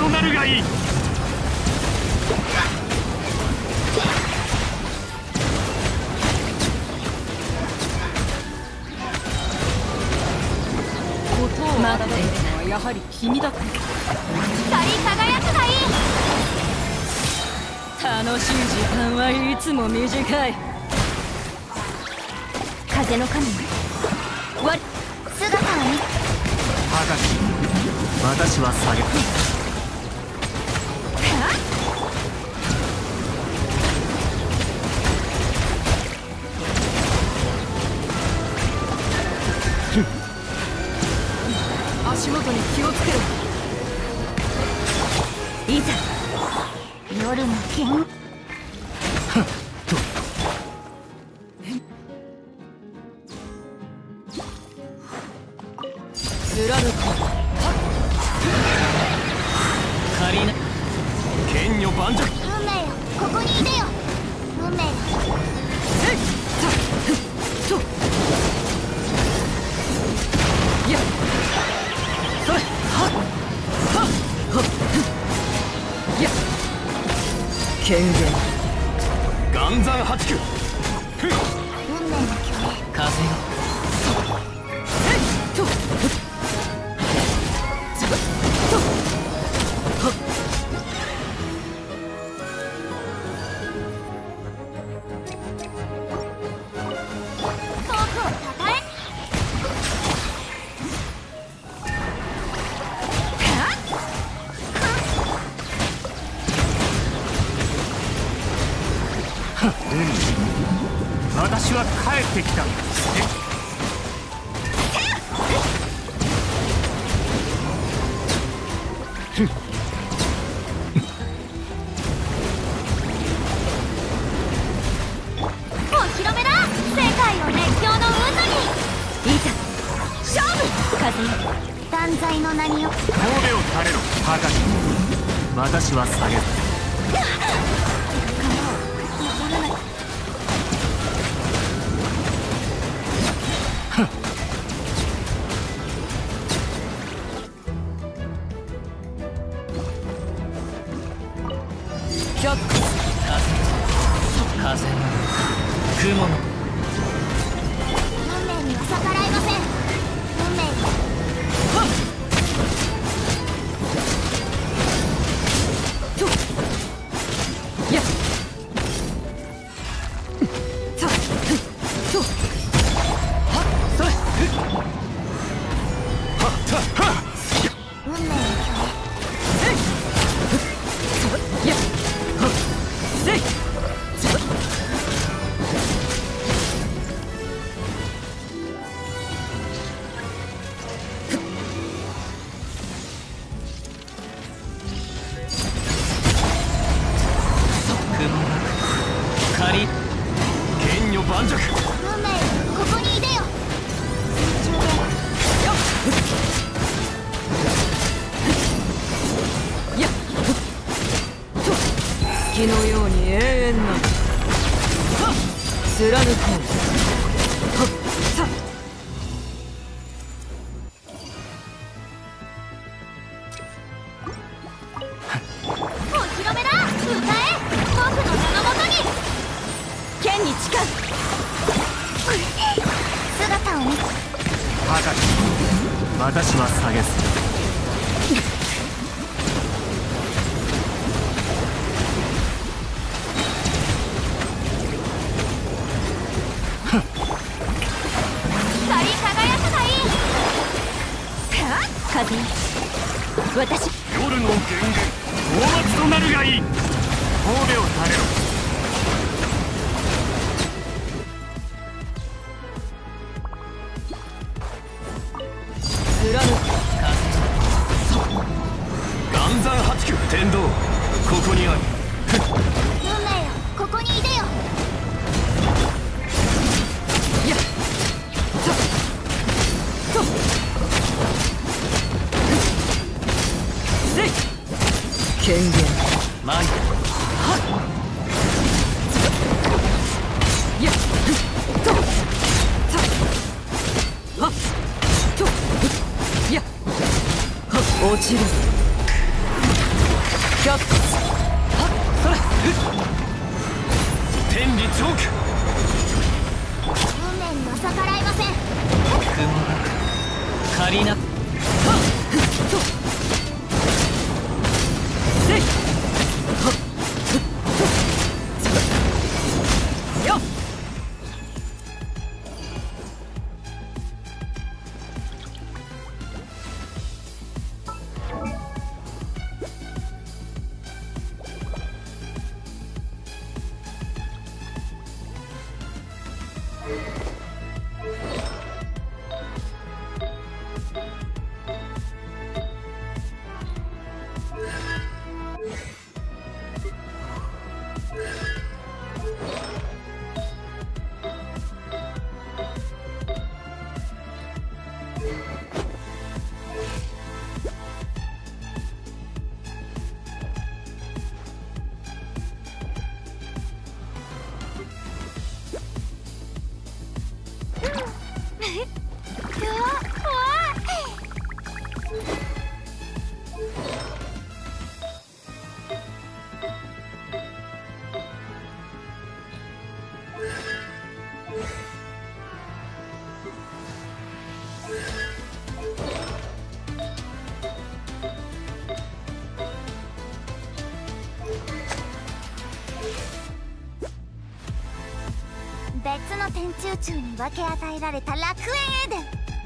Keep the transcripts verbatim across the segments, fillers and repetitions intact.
となるがいい。 待っているのはやはり君だった。 光り輝くがいい。 楽しい時間はいつも短い。 風の神我姿を見高き私は下げた。 足元に気をつけろ。 いざ夜の剣貫く仮な剣女盤石。 運命よここにいでよ。運命よえいさふっとやっそれはっはっはっやっ権限岩山八九。 運命の巨霊風よえいとつぶっとはっ遠くをたたえ私は帰ってきた。 お披露目だ。世界を熱狂の渦にいざ勝負。風よ断罪の名によ神戸を垂れろ高き私は下げた。 百風風の雲の運命には逆らえません。運命よはっとやっさふっとはっそれはっはっ運命の巨霊えいふっそれやっはっせいそれ雲が仮剣女盤石。 運命よここにいでよ。水中でやっやっと月のように永遠なはっ貫こうはっさお披露目だ。歌え僕の名のもとに剣に誓う姿を見高き私は下げず。 光り輝くがいい。風よ私夜の源源討伐となるがいい。神戸を垂れろ。 貫く岩山八九天道ここにある。 運命よここにいでよ。 やっさとせい権限前はっやっとさはっとやっはっ落ちる天理チョーク。 運命には逆らいません。 雲が借りな。はっとせいはっとよっ。 別の天中宙に分け与えられた楽園エデン。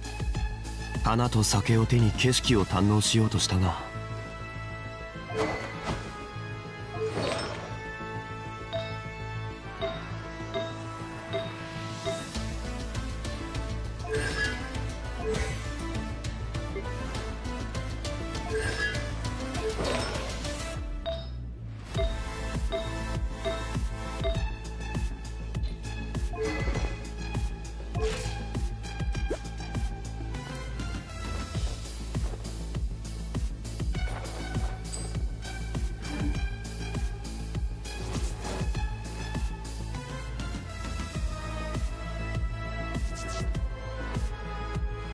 花と酒を手に景色を堪能しようとしたが